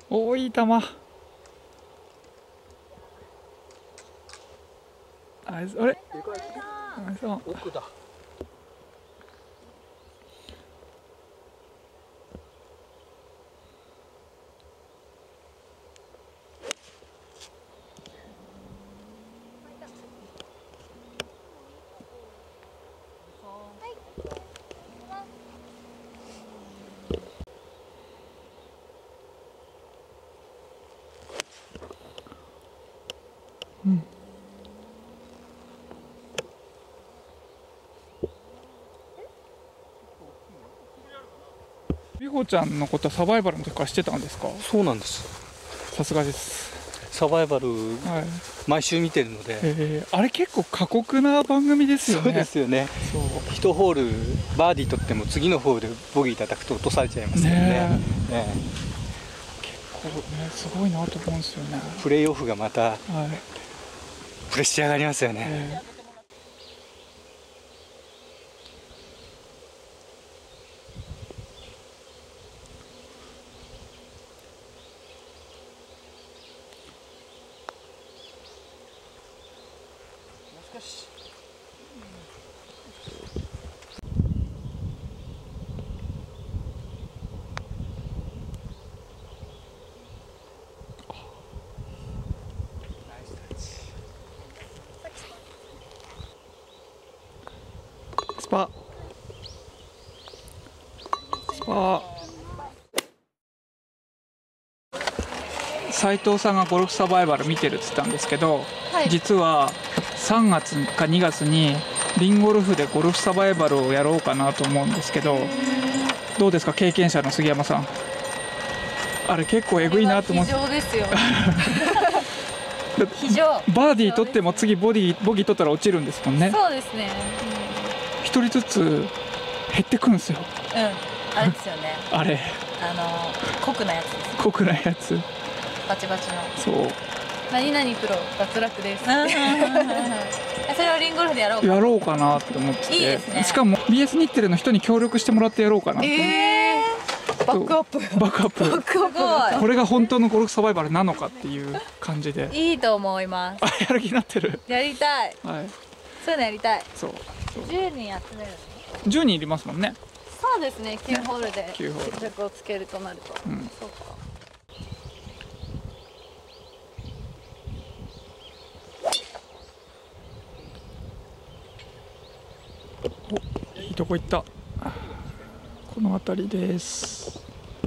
おお、いい球。あれ、 奥だ。 うん。美穂ちゃんのことはサバイバルの時から知ってたんですか？ そうなんです。 さすがです。 サバイバル、 はい。 毎週見てるので。 あれ結構過酷な番組ですよね。 そうですよね。 そう。 1ホールバーディー取っても次のホールボギー叩くと落とされちゃいますよね。 ね結構ね、すごいなと思うんですよね。 プレーオフがまたはい。 プレッシャーがありますよね。 スパ斉藤さんがゴルフサバイバル見てるって言ったんですけど、はい、実は3月か2月にリンゴルフでゴルフサバイバルをやろうかなと思うんですけど、どうですか、経験者の杉山さん。あれ結構えぐいなと思って。非常ですよ非常。バーディー取っても次ボギー取ったら落ちるんですもんね。 そうですね。 一人ずつ減ってくんですよ。 あれですよね。 あれ。 酷なやつです。 酷なやつ。 バチバチの。 そう。 何々プロ脱落です。それをリンゴルフでやろうかなって思ってて。いいですね。 しかも BS 日テレの人に協力してもらってやろうかなって。 バックアップ。 バックアップ。これが本当のゴルフサバイバルなのかっていう感じで。 いいと思います。 やる気になってる。 やりたい。 はい。 そういうのやりたい。 そう。 10人集めるの。 10人いりますもんね。 そうですね。9ホールで決着をつけるとなると。そうか。 お、いいとこ行った。この辺りです。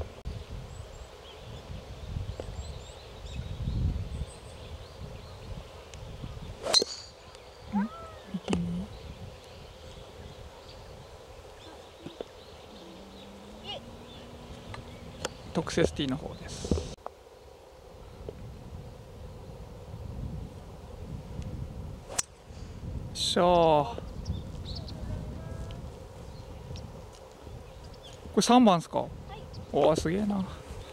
特設ティーの方です。しゃー。これ3番ですか？はい、おお、すげえな。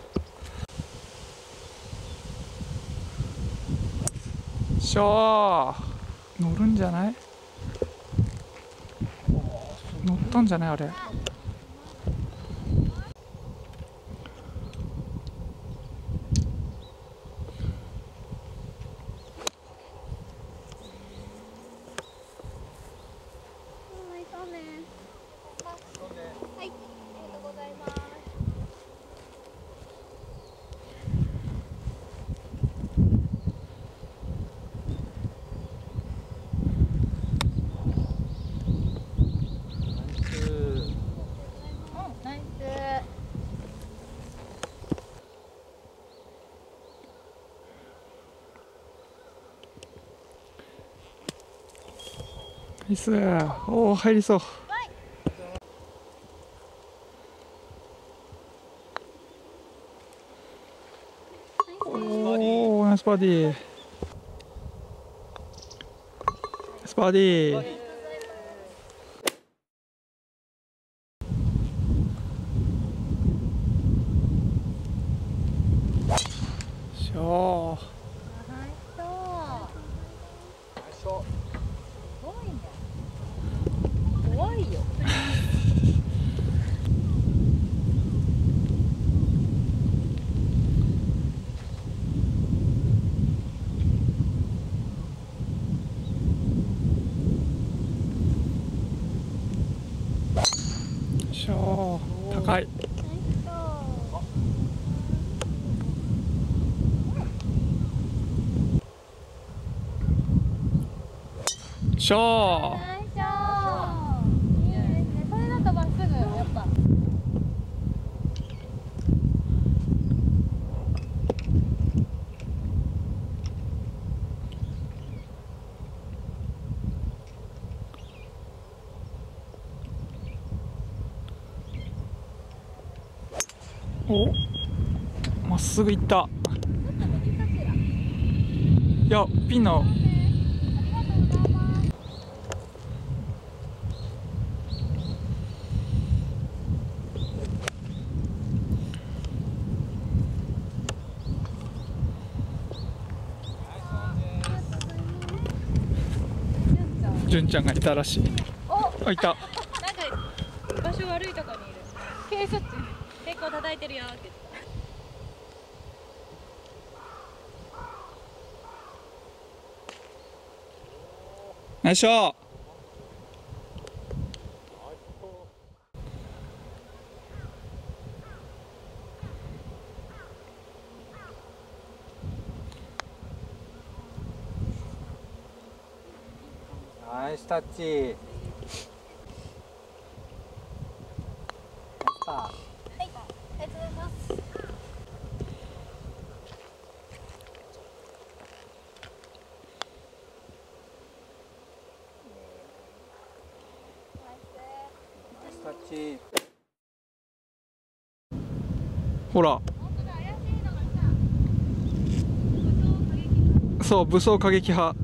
しゃー。乗るんじゃない？乗ったんじゃないあれ。ナイス。おお、入りそう。おお、ナイスバーディー。ナイスバーディー。しょー。 怖いよ。 しょー。 いいですね。それだとまっすぐやっぱ。 お、まっすぐ行った。いや、ピンの。純ちゃんがいたらしい。あ、いた。 なんか場所悪いとこにいる。警察結構叩いてるよって言ってた。よいしょ。 ナイスタッチ。ナイスパー。 はい、ありがとうございます。 ナイスタッチ。 ほら。そう、武装過激派。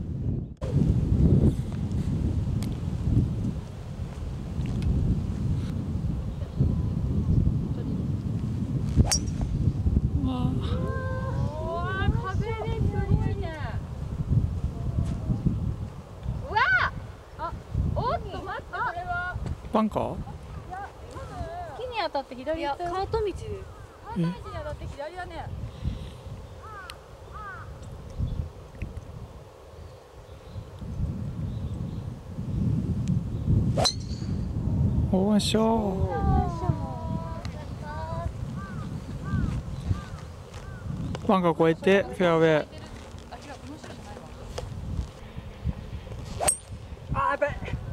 バンカー？ 木に当たって左行ったよ。カート道で。カート道に当たって左だね。 おいしょ。バンカー越えてフェアウェイ。 あ、やべ。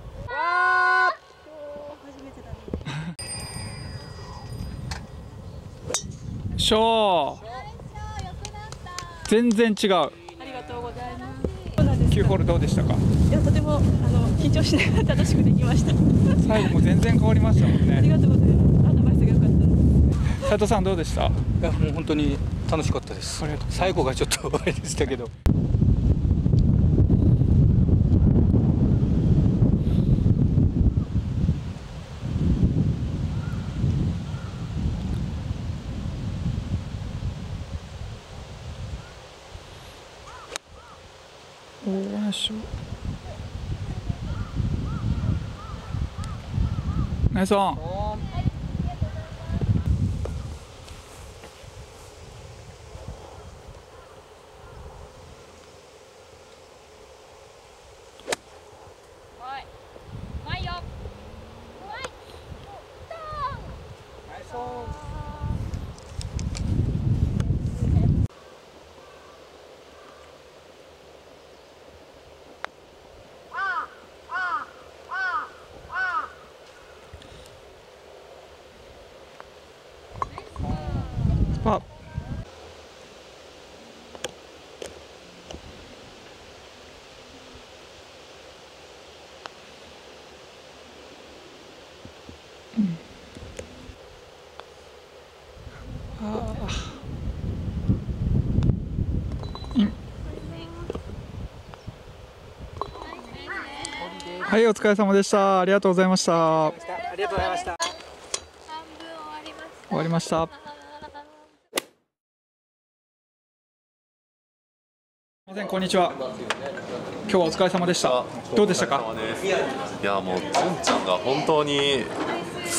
しょー。全然違う。 ありがとうございます。 9ホールどうでしたか？ いや、とても緊張しながら楽しくできました。 最後も全然変わりましたもんね。 ありがとうございます。アドバイスが良かった。 斉藤さんどうでした？ いや、もう本当に楽しかったです。 ありがとう。 最後がちょっとあれでしたけど。 おーしょ。ナイスオン。パー。はい、お疲れ様でした。ありがとうございました。 ありがとうございました。 半分終わりました。 終わりました。すみません、こんにちは。今日はお疲れ様でした。どうでしたか？ いや、もう純ちゃんが本当に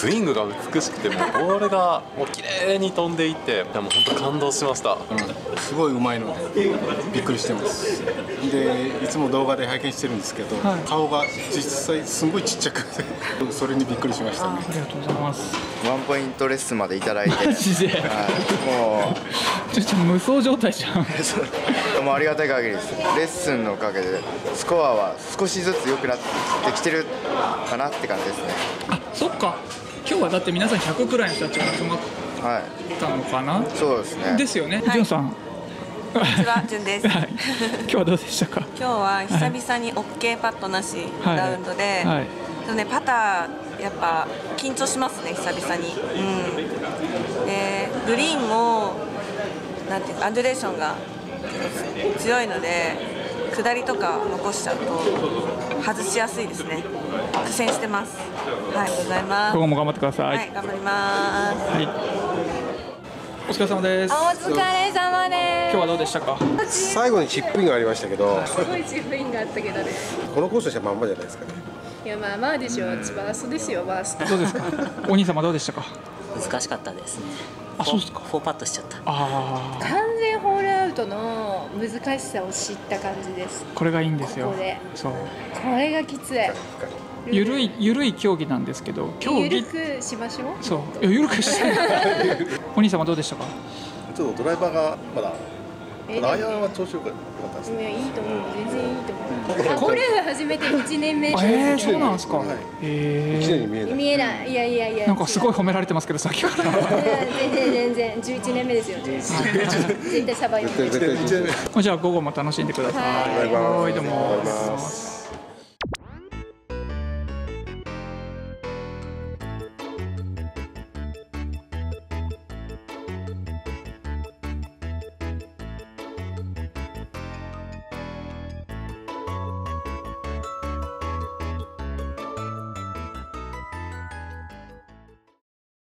スイングが美しくて、もうボールがもう綺麗に飛んでいて、もう本当感動しました。 すごいうまいのでびっくりしてます。でいつも動画で拝見してるんですけど、顔が実際すごいちっちゃくてそれにびっくりしましたね。 ありがとうございます。 ワンポイントレッスンまでいただいて、 マジで、 もうちょっと無双状態じゃん。 もうありがたい限りです。レッスンのおかげでスコアは少しずつ良くなってきてるかなって感じですね。 あ、そっか。今日はだって皆さん100くらいの人たちが集まったのかな。 そうですね。 ですよね。じゅんさん。 こんにちは、じゅんです。 今日はどうでしたか。 今日は久々に OK パットなしラウンドで、パターやっぱ緊張しますね、久々に。でグリーンもなんていうかアンジュレーションが強いので、下りとか残しちゃうと外しやすいですね。苦戦してます。はい、ございます。 今後も頑張ってください。 はい、頑張ります。 はい。お疲れ様です。 お疲れ様です。 今日はどうでしたか。 最後にチップインがありましたけど、 すごいチップインがあったけどね。 このコースとしてはまんまじゃないですかね。 いや、まあまあでしょう。バーストですよ、バースト。 どうですか。お兄様どうでしたか。 難しかったですね。 あ、そうですか。 4パットしちゃった。 完全ホールアウトの難しさを知った感じです。 これがいいんですよ。 ここで。 そう。 これがきつい。 ゆるい競技なんですけど、 ゆるくしましょう。 そう。ゆるくして。お兄様どうでしたか。 ちょっとドライバーがまだアイアンは調子よかったですね。 いいと思う。全然いいと思う。ゴルフ始めて1年目。 そうなんですか。 1年に見えない。 見えない。いや。 なんかすごい褒められてますけど、さっきから。 全然11年目ですよ。絶対サバイバル。 じゃあ午後も楽しんでください。はい、どうも。